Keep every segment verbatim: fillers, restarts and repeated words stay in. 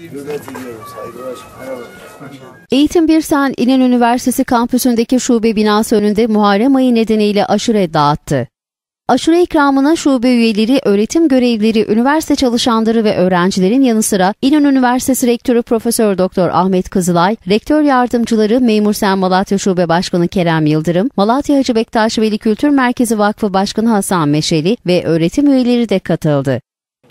Eğitim Birsen İnönü Üniversitesi kampüsündeki şube binası önünde Muharrem ayı nedeniyle aşure dağıttı. Aşure ikramına şube üyeleri, öğretim görevlileri, üniversite çalışanları ve öğrencilerin yanı sıra İnönü Üniversitesi Rektörü Profesör Doktor Ahmet Kızılay, Rektör Yardımcıları Memur Sen Malatya Şube Başkanı Kerem Yıldırım, Malatya Hacı Bektaş Veli Kültür Merkezi Vakfı Başkanı Hasan Meşeli ve öğretim üyeleri de katıldı.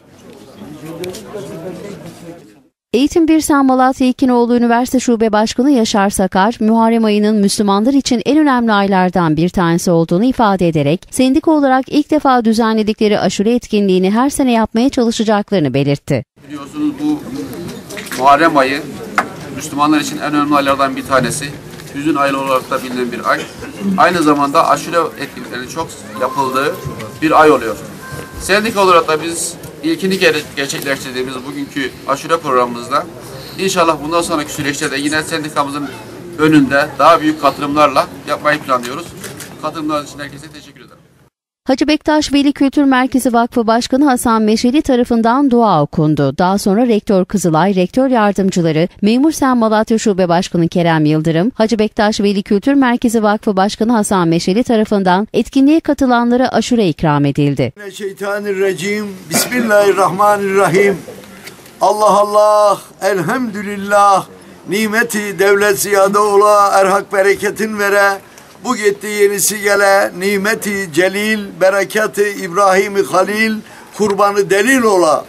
Eğitim Birsen Malatya İkinoğlu Üniversite Şube Başkanı Yaşar Sakar, Muharrem ayının Müslümanlar için en önemli aylardan bir tanesi olduğunu ifade ederek, sendika olarak ilk defa düzenledikleri aşure etkinliğini her sene yapmaya çalışacaklarını belirtti. Biliyorsunuz bu Muharrem ayı Müslümanlar için en önemli aylardan bir tanesi. Hüzün ayı olarak da bilinen bir ay. Aynı zamanda aşure etkinliklerinin çok yapıldığı bir ay oluyor. Sendika olarak da biz İlkini gerçekleştirdiğimiz bugünkü aşure programımızda inşallah bundan sonraki süreçte de yine sendikamızın önünde daha büyük katılımlarla yapmayı planlıyoruz. Katılımlar için herkese teşekkür ederim. Hacı Bektaş Veli Kültür Merkezi Vakfı Başkanı Hasan Meşeli tarafından dua okundu. Daha sonra Rektör Kızılay, Rektör Yardımcıları, Memur Sen Malatya Şube Başkanı Kerem Yıldırım, Hacı Bektaş Veli Kültür Merkezi Vakfı Başkanı Hasan Meşeli tarafından etkinliğe katılanlara aşure ikram edildi. Şeytanirracim. Bismillahirrahmanirrahim. Allah Allah, elhamdülillah, nimeti devlet ziyade ola, erhak bereketin vere, bu gitti yenisi gele, nimeti celil, berekatı İbrahim-i Halil, kurbanı delil ola.